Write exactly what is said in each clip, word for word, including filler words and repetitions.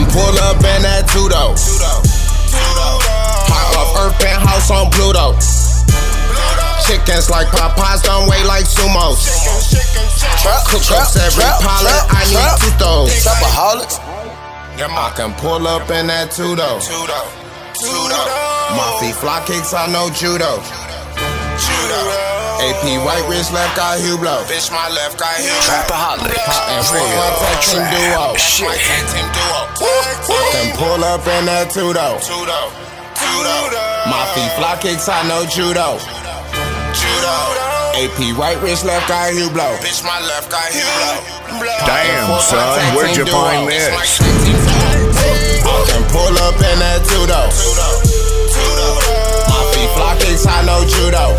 pull up in that two-door. Hot off Earth, penthouse on Pluto. Chickens like Popeyes, don't weigh like sumos. Cook-ups every pilot, I need two those. Trapaholics. I can pull up in that two-door. My feet fly kicks, I know judo. A P white wrist, left eye Hublot. Bitch, my left eye Hublot. Trapaholics. And for my tag team duo. Shit. I can pull up in that two-door. My feet fly kicks, I know judo. A P right wrist, left eye Hublot. Bitch, my left eye Hublot. Damn, son, where'd you find this? I can pull up in that two-door. My feet fly kicks, I know judo.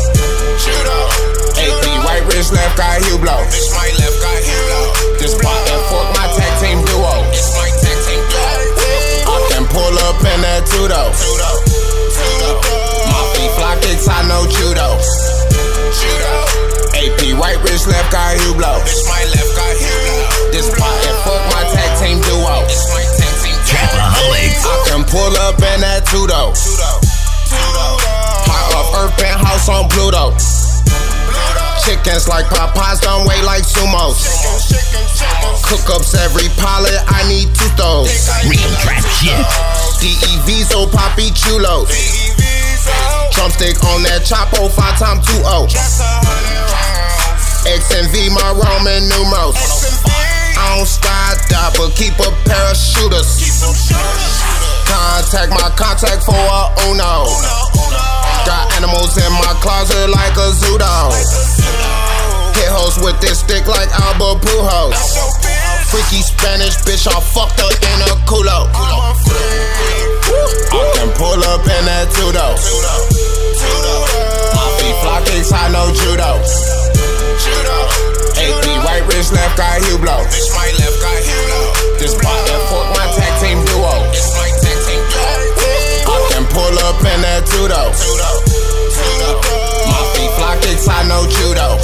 A P right wrist, left eye Hublot. Bitch, my left eye Hublot. This pot and fork, my tag team duo. It's my tag team duo. I can pull up in that two-door. My feet fly kicks, I know judo. A P right wrist, left eye Hublot. Bitch, my left eye Hublot. This pot and fork, my tag team duo. It's my tag team duo. Trapaholics. I can pull up in that two-door. Hot off Earth, penthouse on Pluto. Chickens like Popeyes, don't weigh like sumos. Cook-ups every pilot, I need two those. Real trap shit. D E Vezil, Poppy Chulos. Drumstick on that Chapo, five time two oh. X and V, my Roman numerals. I don't skydive, but keep a pair of shooters. Contact my contact for a Uno. Got animals in my closet like a zoo dog. Hit hoes with this stick like Alba Pujos. Freaky Spanish bitch, I fucked her in a culo. I can pull up in that two-door. My feet fly kicks, I know judo. A P right wrist, left eye Hublot. Bitch, my left eye Hublot. This pot and fork, my tag team duo. It's my tag team duo. I can pull up in that two-door. My feet fly kicks, I know judo.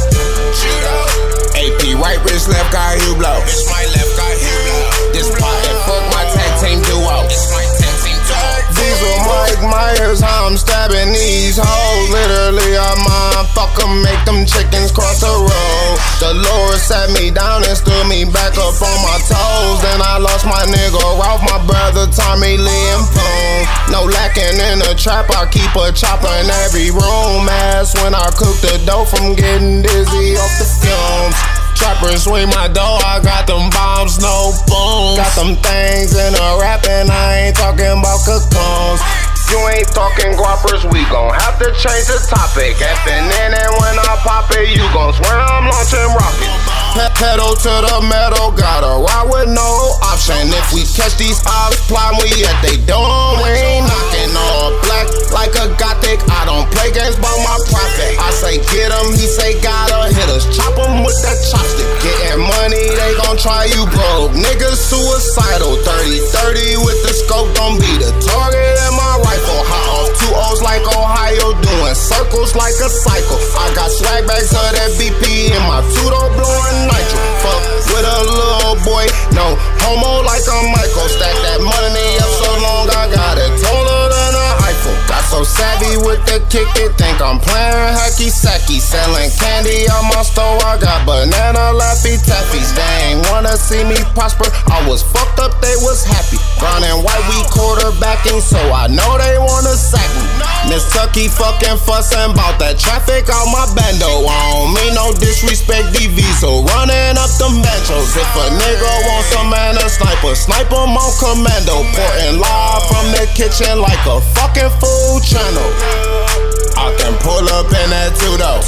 A P right wrist, left eye Hublot. Bitch, my left eye Hublot. This pot and fork, my tag team duo. It's my tag team duo. Vezil, Mike Myers, how I'm stabbing these hoes. Literally, I mind fuck 'em, make them chickens cross the road. The Lord sat me down and stood me back up on my toes. Then I lost my nigga Ralph, my brother Tommy Lee and Poon. No lacking in the trap, I keep a chopper in every room. Ass when I cook the dough from getting dizzy off the fumes. Trappers swing my dough, I got them bombs, no booms. Got them things in a rap and I ain't talking about cocoons. You ain't talking guappers, we gon' have to change the topic. Effing in and when I pop it, you gon' swear I'm launching rockets. Pe pedal to the metal, gotta ride with no option. If we catch these odds, plotting we at they door, we ain't knocking. All black like a gothic, I don't play games about my profit. I say get him, he say gotta hit us, chop him with that chopstick. Getting money, they gon' try you broke. Niggas suicidal, thirty thirty with the scope, don't be the target in my rifle. Hot off two O's like Ohio, doing circles like a cycle. I got swag bags of that B P in my two-door blowing nitro. Fuck with a little boy, no homo like a Michael. Stack that money up so long, I got it taller than an Eiffel. Got so savvy with the kick it, think I'm playing hacky sacky. Selling candy out my store, I got banana laffy taffies. They ain't wanna see me prosper, I was fucked up, they was happy. Brown and white, we quarterbacking, so I know they wanna sack me. Miss Tucky fucking fussing about that traffic out my bando. I don't mean no disrespect, D Vezil running up them benchos. If a nigga wants some man a sniper, snipe him on commando. Porting live from the kitchen like a fucking food channel. I can pull up in that two-door.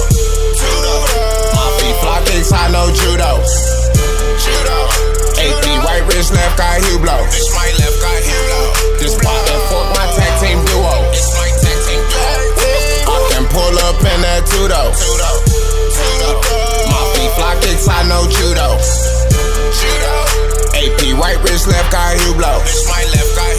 My feet fly kicks, I know judo. A P right wrist, left eye Hublot. Bitch, my left eye Hublot. This pot and fork, my tag team duo. It's my tag team duo. I can pull up in that two-door. My feet fly kicks, I know judo. A P right wrist, left eye Hublot. Bitch, my left eye